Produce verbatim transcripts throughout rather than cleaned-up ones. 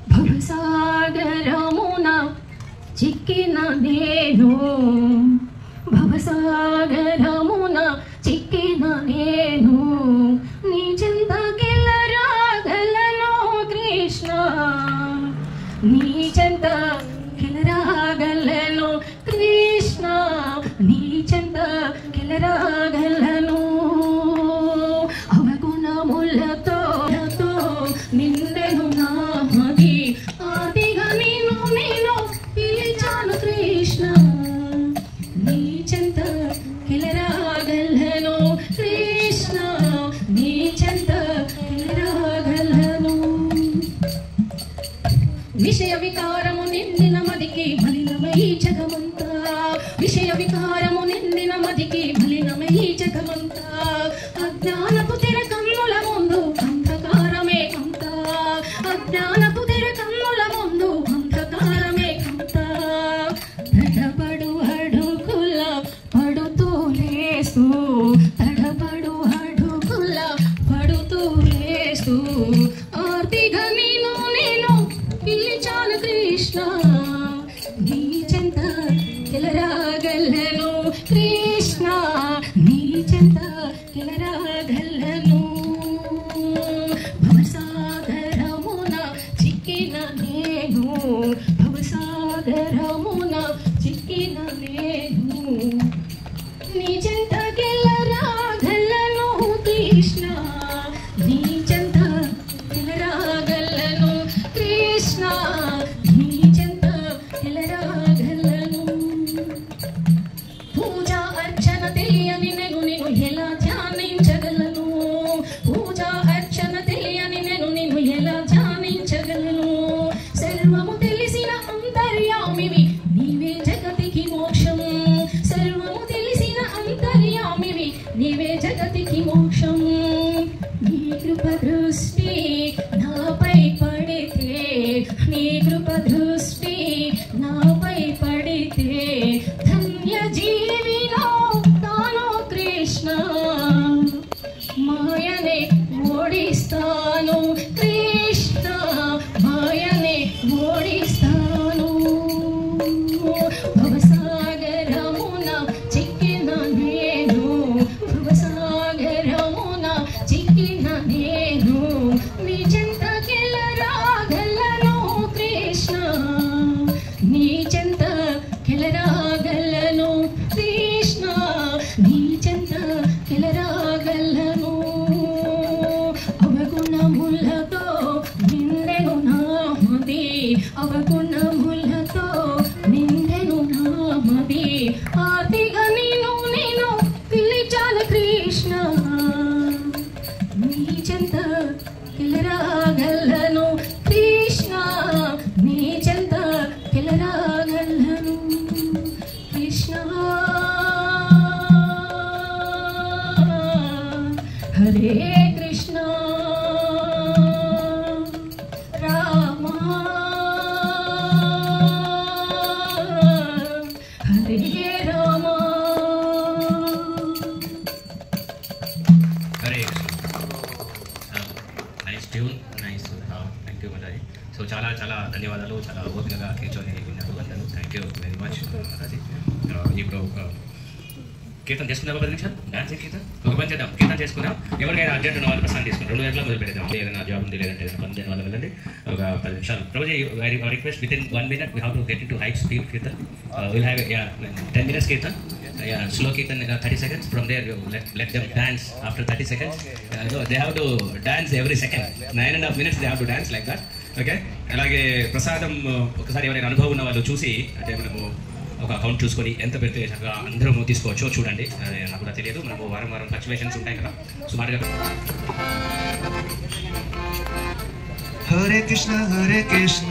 భవసాగరమున చిక్కిన నేను భవసాగరమున చిక్కిన నేను నీ చెంతకెళ్ళరాగలను కృష్ణ నీ చెంతకెళ్ళరాగలను కృష్ణ నీ చెంతకెళ్ళరాగలను అవగుణములతో నిండెను నామది ఆదిగా నేను నేను పిలిచాను కృష్ణ నీ చెంత కిలరాగలను కృష్ణ నీ చెంత కిలరాగలను విషయ వికారము నిండిన మదికి మలినమై జగమంతా విషయ వికారము నిండిన మదికి మలినమై జగమంతా అజ్ఞానపు తెర కన్నుల ముందు అంధకారమే అంత అజ్ఞానపు తెర కన్నుల ముందు అంధకారమే అంత తడబడు అడుగుల పడుతూ లేస్తూ తడబడు అడుగుల పడుతూ లేస్తూ ఆర్తిగా నేను నేను పిలిచాను కృష్ణ నీ చెంత కిలరాగలను కృష్ణ నీ చెంత కిలరాగలను భవసాగరమున చిక్కిన నేను భవసాగరమున చిక్కిన నేను నీ చెంత కిలరాగలను కృష్ణ నీ చెంత కిలరాగలను కృష్ణ నీ చెంత కిలరాగలను పూజా అర్చన తెలియని నేను నేను ఎలా ధ్యానించగలను పూజా అర్చన తెలియని నేను నేను ఎలా ధ్యానించగలను సర్వము తెలిసిన అంతర్యామివి నీవే జగతికి మోక్షం సర్వము తెలిసిన అంతర్యామివి నీవే జగతికి మోక్షం నీ కృప దృష్టి నాపై పడితే నీ కృప దృష్టి నాపై పడితే ధన్య జీవిలో తాను కృష్ణ మాయనే ఓడిస్తాను కృష్ణ మాయనే ఓడిస్తాను భవసాగరమున చిక్కిన నేను భవసాగరమున చిక్కిన నేను నీ చెంతకెళ్ళరాగలను కృష్ణ నీ చెంత కెలరాగలను కృష్ణ నీ చెంత కెలరాగలను అవగుణములతో నిండెను నామది అవగుణములతో నిండెను నామది ఆదిగా నేను నేను పిలిచాను కృష్ణ నీ చెంత కిలరాగలను కృష్ణ నీ చెంత కిలరాగలను Krishna Hare Krishna Rama Hare Rama Hare nice tune nice thank you Mataji so చాలా చాలా ధన్యవాదాలు చాలా ఓపికగా కూర్చొని విన్నారు అందరూ thank you very much Mataji ఇప్పుడు కీర్తన చేసుకున్నావా పది నిమిషాలు డాన్స్ కీర్తన ఒక పని చేద్దాం కీర్తన చేసుకున్నాం ఎవరికైనా అర్జెంట్ ఉన్న వాళ్ళు ప్రసాదం తీసుకున్నాం రెండు గంటల మొదలు పెడదాం ఏదైనా జాబ్ ఉంది లేదంటే ఏదైనా పని చేయడం వల్ల వెళ్ళండి ఒక పది నిమిషాలు రోజు request with in one minute we have to get into high speed kirtan will have ten minutes kirtan yeah slow kirtan uh, thirty seconds from there you let, let them dance after thirty seconds uh, so they have to dance every second nine and a half minutes they have to dance like that okay అలాగే ప్రసాదం ఒకసారి ఎవరైనా అనుభవం ఉన్న వాళ్ళు చూసి అంటే మనము ఒక అకౌంట్ చూసుకొని ఎంత పెడితే చక్కగా అందరూ తీసుకోవచ్చో చూడండి నాకు కూడా తెలియదు మనము వారం వారం ఫ్లక్చువేషన్స్ ఉంటాయి కదా సుమారుగా Hare Krishna Hare Krishna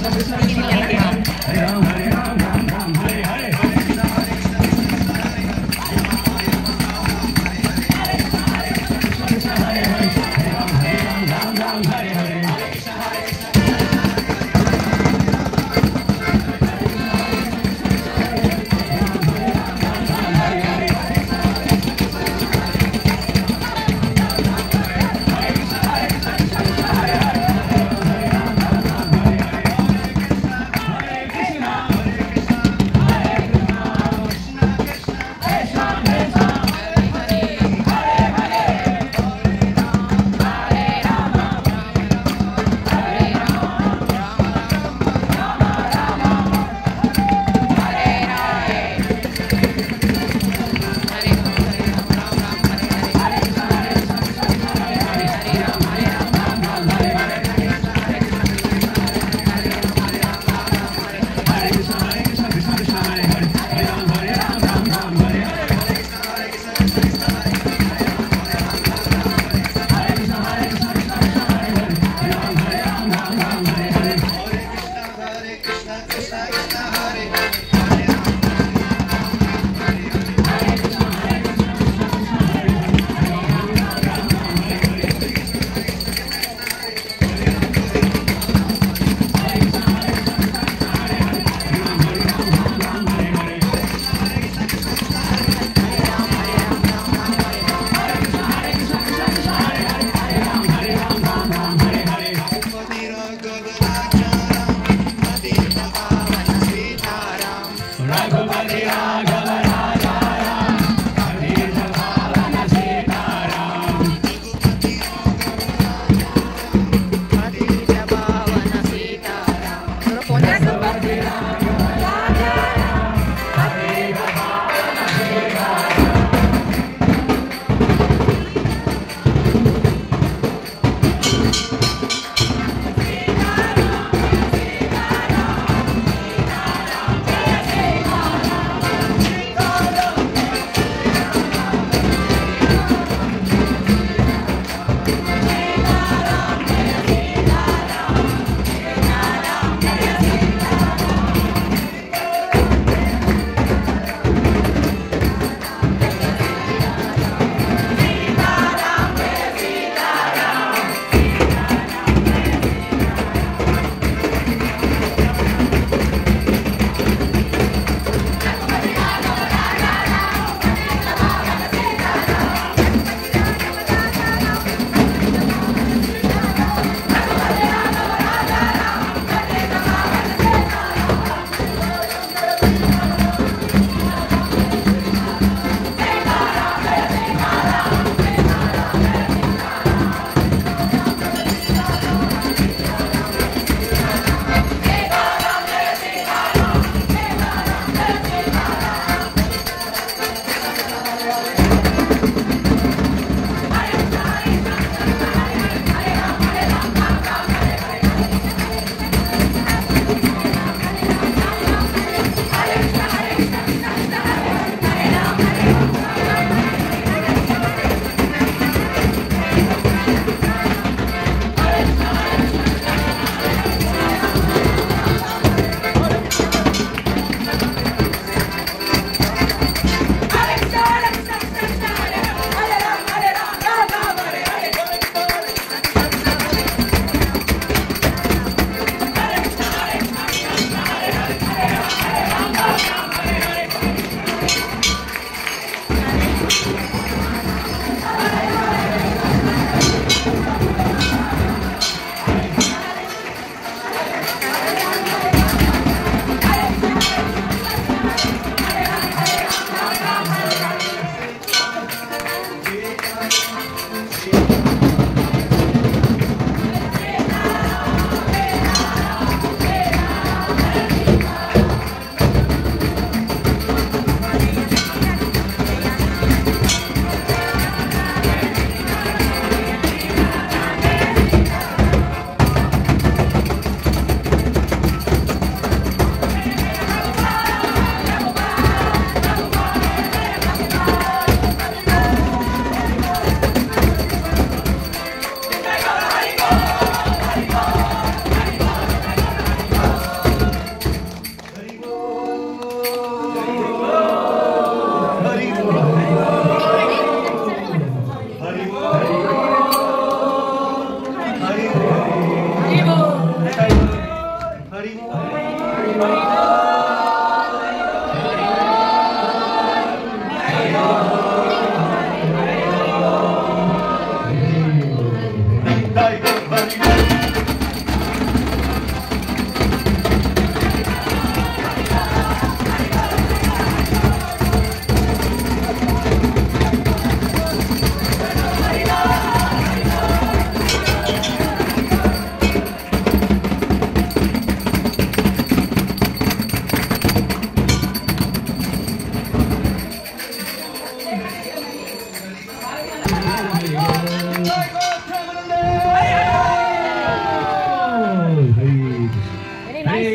Hare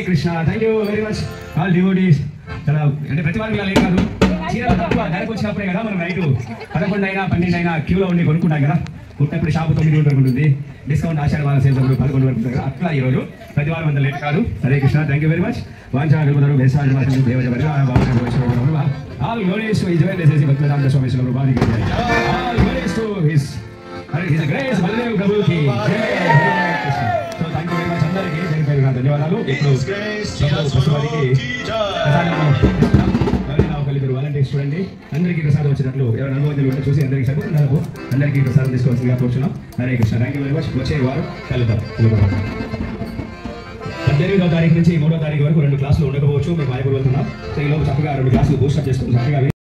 Krishna. Thank you very much all devotees. చాలా అంటే ప్రతి వారికి ఇలా లేదు కాదు, చీరలు తక్కువ ధరకు వచ్చినప్పుడే కదా మనం నైట్ పదకొండు అయినా పన్నెండు అయినా క్యూలో ఉండి కొనుక్కుంటాం కదా. కుట్టినప్పుడు షాపు తొమ్మిది వరకు ఉంటుంది, డిస్కౌంట్ ఆషాఢ మాసం సేల్స్ పదకొండు వరకు ఉంటుంది కదా. అట్లా ఈరోజు ప్రతి వారం అంత లేట్ కాదు. Hare Krishna. Thank you very much. వాంఛా కల్పతరు వేసాజ మాసం దేవజ పరివార బాబు వైష్ణవ all glories to his divine Bhaktivedanta Swami Shri ప్రభుపాదికి all glories to his his grace Baladev ప్రభుకి జై. So thank you very much అందరికీ పేరు పేరుగా ధన్యవాదాలు. ఇప్పుడు కలిపారు వాలంటీర్స్ చూడండి, అందరికీ ప్రసాదం వచ్చినట్లు ఎవరు అనుభవం ఉంటే చూసి అందరికీ సరిపోతున్నారు, అందరికీ ప్రసాదం తీసుకోవాల్సిందిగా కూర్చున్నాం. Hare Krishna. Thank you very much. వచ్చే వారు కలుద్దాం. పద్దెనిమిదవ తారీఖు నుంచి మూడో తారీఖు వరకు రెండు క్లాసులు ఉండకపోవచ్చు, మేము మాయపూర్ వెళ్తున్నాం. సో ఈలోపు చక్కగా రెండు క్లాసులు బూస్టప్ చేసుకుని చక్కగా